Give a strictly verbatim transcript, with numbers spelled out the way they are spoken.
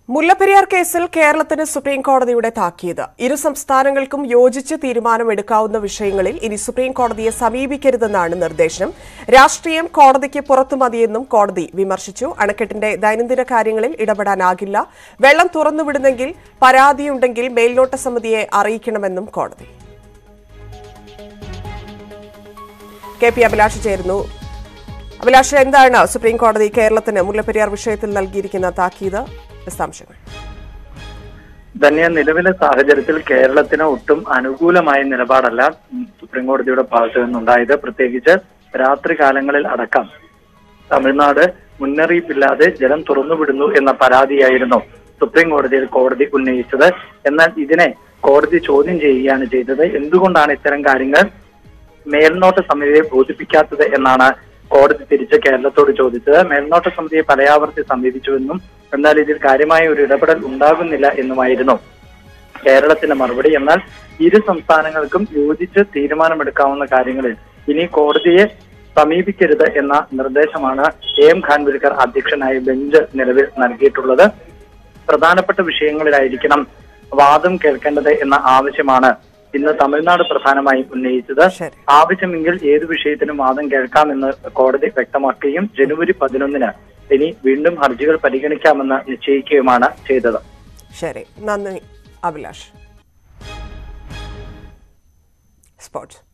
Mullaperiyar കേസിൽ കേരളത്തിന് supreme കോടതിയുടെ താക്കീത്. ഇരു സംസ്ഥാനങ്ങൾക്കും യോജിച്ച് തീരുമാനമെടുക്കാവുന്ന വിഷയങ്ങളിൽ ഇനി സുപ്രീം കോടതിയെ സമീപിക്കരുതെന്നാണ് നിർദ്ദേശം. രാഷ്ട്രീയം കോടതിക്ക് പുറത്തു മതിയെന്നും കോടതി വിമർശിച്ചു. അണക്കെട്ടിന്റെ ദൈനംദിന കാര്യങ്ങളിൽ ഇടപെടാനാകില്ല. വെള്ളം തുറന്നുവിടുന്നെങ്കിൽ പരാതിയുണ്ടെങ്കിൽ മേൽനോട്ട സമിതിയെ അറിയിക്കണമെന്നും കോടതി. കെ പി അഭിലാഷ് ചേരുന്നു. അഭിലാഷ്, എന്താണ് സുപ്രീം കോടതി കേരളത്തിന് മുല്ലപ്പെരിയാർ വിഷയത്തിൽ നൽകിയിരിക്കുന്ന താക്കീത്? ധന്യ, നിലവിലെ സാഹചര്യത്തിൽ കേരളത്തിന് ഒട്ടും അനുകൂലമായ നിലപാടല്ല സുപ്രീം കോടതിയുടെ ഭാഗത്തു നിന്നുണ്ടായത്. പ്രത്യേകിച്ച് രാത്രി കാലങ്ങളിൽ അടക്കം തമിഴ്നാട് മുന്നറിയിപ്പില്ലാതെ ജലം തുറന്നുവിടുന്നു എന്ന പരാതിയായിരുന്നു സുപ്രീം കോടതിയിൽ കോടതി ഉന്നയിച്ചത്. എന്നാൽ ഇതിനെ കോടതി ചോദ്യം ചെയ്യുകയാണ് ചെയ്തത്. എന്തുകൊണ്ടാണ് ഇത്തരം കാര്യങ്ങൾ മേൽനോട്ട സമിതിയെ ബോധിപ്പിക്കാത്തത് എന്നാണ് കോടതി തിരിച്ച് കേരളത്തോട് ചോദിച്ചത്. മേൽനോട്ട സമിതിയെ പലയാവർത്തി സമീപിച്ചുവെന്നും എന്നാൽ ഇതിൽ കാര്യമായ ഒരു ഇടപെടൽ ഉണ്ടാകുന്നില്ല എന്നുമായിരുന്നു കേരളത്തിന്റെ മറുപടി. എന്നാൽ ഇരു സംസ്ഥാനങ്ങൾക്കും യോജിച്ച് തീരുമാനമെടുക്കാവുന്ന കാര്യങ്ങളിൽ ഇനി കോടതിയെ സമീപിക്കരുത് എന്ന നിർദ്ദേശമാണ് എ എം ഖാൻവിൽക്കർ അധ്യക്ഷനായ ബെഞ്ച് നിലവിൽ നൽകിയിട്ടുള്ളത്. പ്രധാനപ്പെട്ട വിഷയങ്ങളിലായിരിക്കണം വാദം കേൾക്കേണ്ടത് എന്ന ആവശ്യമാണ് ഇന്ന് തമിഴ്നാട് പ്രധാനമായും ഉന്നയിച്ചത്. ആവശ്യമെങ്കിൽ ഏതു വിഷയത്തിനും വാദം കേൾക്കാമെന്ന് കോടതി വ്യക്തമാക്കുകയും ജനുവരി പതിനൊന്നിന് ഇനി വീണ്ടും ഹർജികൾ പരിഗണിക്കാമെന്ന് നിശ്ചയിക്കുകയുമാണ് ചെയ്തത്. ശരി, നന്ദി അഭിലാഷ്. സ്പോർട്സ്.